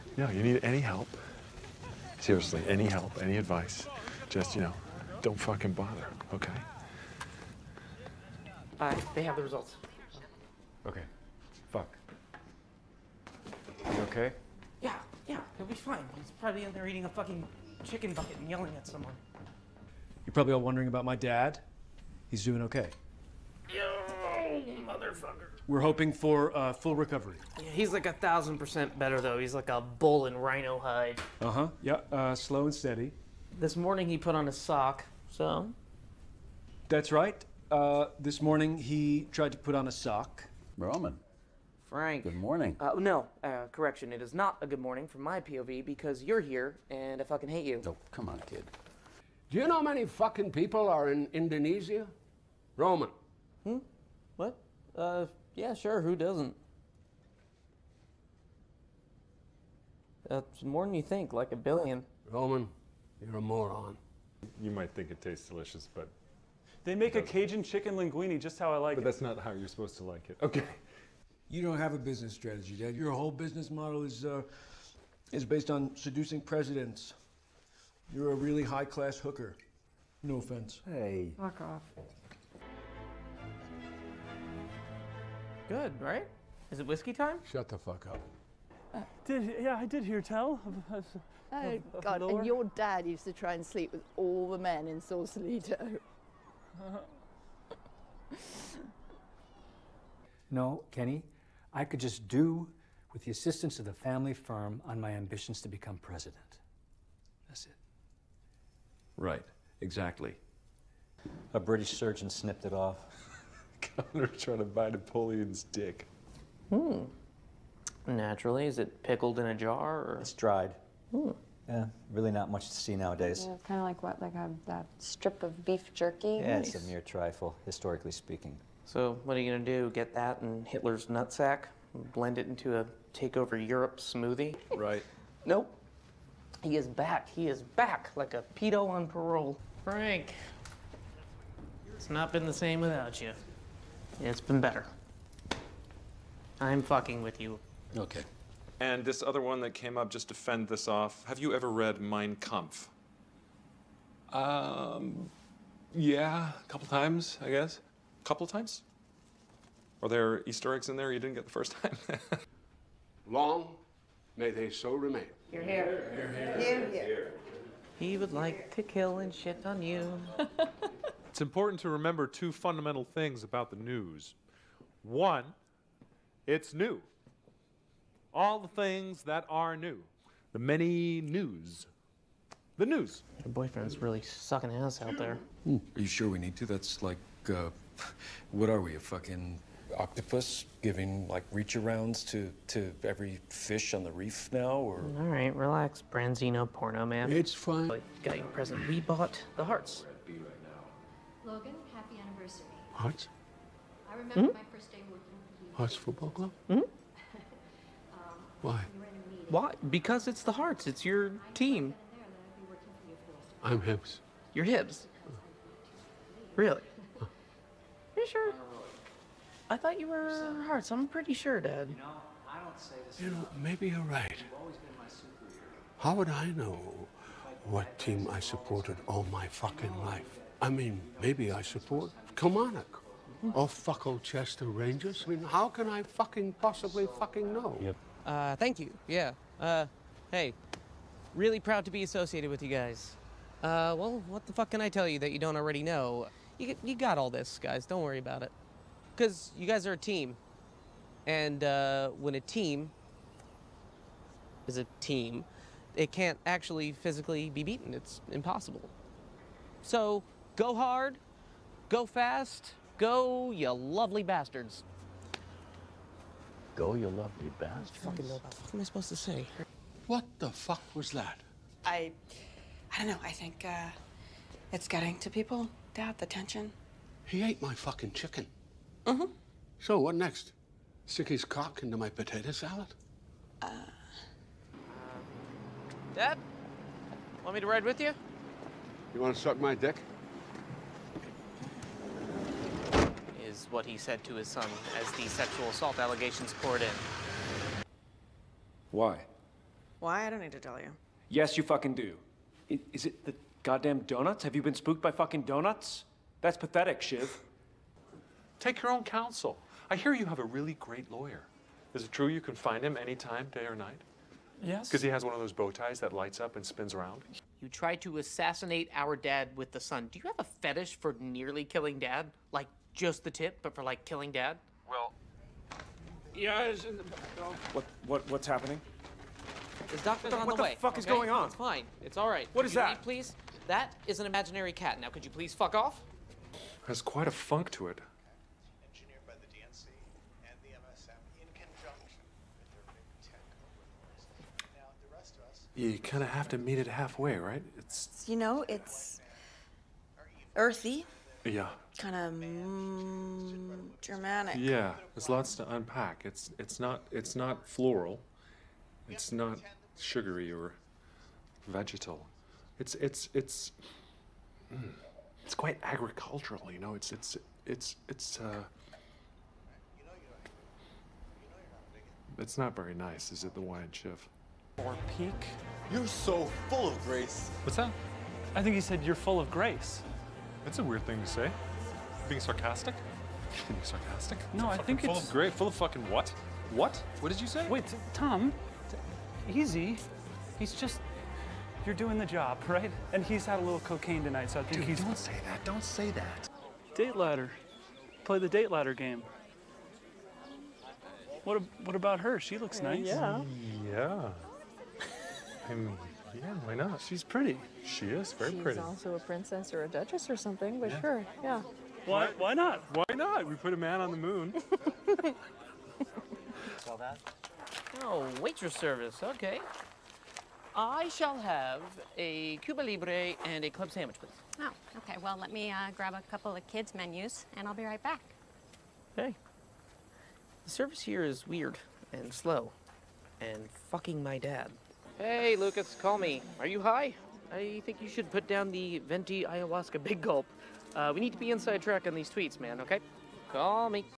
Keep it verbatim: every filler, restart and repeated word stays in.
Yeah, you need any help. Seriously, any help, any advice. Just, you know, don't fucking bother, okay? Uh, they have the results. Okay. Fuck. You okay? Yeah, yeah, he'll be fine. He's probably in there eating a fucking chicken bucket and yelling at someone. You're probably all wondering about my dad. He's doing okay. Yo, motherfucker. We're hoping for uh, full recovery. Yeah, he's like a thousand percent better though. He's like a bull in rhino hide. Uh-huh. Yeah, uh, slow and steady. This morning he put on a sock, so? That's right. Uh, this morning he tried to put on a sock. Roman. Frank. Good morning. Uh, no, uh, correction. It is not a good morning from my P O V because you're here and I fucking hate you. Oh, come on, kid. Do you know how many fucking people are in Indonesia? Roman. Hmm? What? Uh, yeah, sure. Who doesn't? That's more than you think, like a billion. Roman, you're a moron. You might think it tastes delicious, but... They make a Cajun chicken linguine just how I like But it. that's not how you're supposed to like it. Okay. You don't have a business strategy, Dad. Your whole business model is, uh, is based on seducing presidents. You're a really high-class hooker. No offense. Hey. Fuck off. Good, right? Is it whiskey time? Shut the fuck up. Did, yeah, I did hear tell. Of, of, Oh, of, of God, lore. and your dad used to try and sleep with all the men in Sausalito. No, Kenny, I could just do with the assistance of the family firm on my ambitions to become president. That's it. Right, exactly. A British surgeon snipped it off. Governor trying to buy Napoleon's dick. Hmm. Naturally, is it pickled in a jar or? It's dried. Hmm. Yeah, really not much to see nowadays. Yeah, kind of like what, like a that strip of beef jerky? Yeah, Nice. it's a mere trifle, historically speaking. So what are you gonna do? Get that and Hitler's nutsack, blend it into a take over Europe smoothie? Right. Nope. He is back. He is back like a pedo on parole. Frank, it's not been the same without you. It's been better. I'm fucking with you. Okay. And this other one that came up, just to fend this off, have you ever read Mein Kampf? Um, yeah, a couple times, I guess. A couple times? Are there Easter eggs in there you didn't get the first time? Long may they so remain. You're here. You're here. Here, here. He would like to kill and shit on you. It's important to remember two fundamental things about the news. One, it's new. All the things that are new. The many news. The news. Your boyfriend's really sucking ass out there. Are you sure we need to? That's like, uh, what are we, a fucking octopus giving like reach-arounds to, to every fish on the reef now, or? All right, relax, Branzino porno man. It's fine. Got you a present. We bought the hearts. Logan, happy anniversary. Hearts? I remember Hmm? my first day working with you. Hearts Football Club? Hmm? um, Why? we were in a meeting. Why? Because it's the hearts. It's your team. There, that I'd be working for you for the rest of I'm Hibbs. Your Hibs. Really? Are you sure? I thought you were hearts. I'm pretty sure, Dad. You know, I don't say this. You know, maybe you're right. You've always been my superhero. How would I know what team I supported all my fucking life? I mean, maybe I support Kilmarnock or fuck Chester Rangers. I mean, how can I fucking possibly fucking know? Yep. Uh, thank you. Yeah. Uh, hey, really proud to be associated with you guys. Uh, well, what the fuck can I tell you that you don't already know? You, you got all this, guys. Don't worry about it. Because you guys are a team. And uh, when a team is a team, it can't actually physically be beaten. It's impossible. So, go hard, go fast, go, you lovely bastards. Go, you lovely bastard. Fucking know what the fuck am I supposed to say? What the fuck was that? I, I don't know. I think uh, it's getting to people, Dad, the tension. He ate my fucking chicken. Mm-hmm. So what next? Stick his cock into my potato salad? Uh, Dad? Want me to ride with you? You want to suck my dick? Is what he said to his son as the sexual assault allegations poured in. Why? Why? I don't need to tell you. Yes, you fucking do. I- Is it the goddamn donuts? Have you been spooked by fucking donuts? That's pathetic, Shiv. Take your own counsel. I hear you have a really great lawyer. Is it true you can find him anytime, day or night? Yes. Because he has one of those bow ties that lights up and spins around. You tried to assassinate our dad with the sun. Do you have a fetish for nearly killing dad? Like just the tip, but for like killing dad? Well, yeah. It's in the... What? What? What's happening? His doctor's What on the- the what way. the fuck is okay? going on? It's fine. It's all right. What Could is you that? leave, please? That is an imaginary cat. Now, could you please fuck off? Has quite a funk to it. Engineered by the D N C and the M S M in conjunction with their big tech overlords. Now, the rest of us. You kind of have to meet it halfway, right? It's You know, it's earthy, yeah, kind of mm, Germanic. yeah. There's lots to unpack. It's it's not it's not floral. It's not sugary or vegetal. It's it's it's mm, it's quite agricultural. You know, it's it's it's it's uh. It's not very nice, is it? The wine, Shiv. Or peak. You're so full of grace. What's that? I think he said you're full of grace. That's a weird thing to say. Being sarcastic? Being sarcastic? No, I think full it's- of great. Full of fucking what? What? What did you say? Wait, t- Tom, t- easy. He's just, you're doing the job, right? And he's had a little cocaine tonight, so I think Dude, he's. don't say that. Don't say that. Date ladder. Play the date ladder game. What, ab- what about her? She looks nice. Yeah. Yeah. I mean, yeah, why not? She's pretty. She is very She's pretty. also a princess or a duchess or something, but sure, yeah. Why, why not? Why not? We put a man on the moon. All that? Oh, waitress service. Okay. I shall have a Cuba Libre and a club sandwich, please. Oh, okay. Well, let me uh, grab a couple of kids' menus, and I'll be right back. Hey. The service here is weird and slow. And fucking my dad. Hey, Lucas, call me. Are you high? I think you should put down the venti ayahuasca big gulp. Uh, we need to be inside track on these tweets, man, okay? Call me.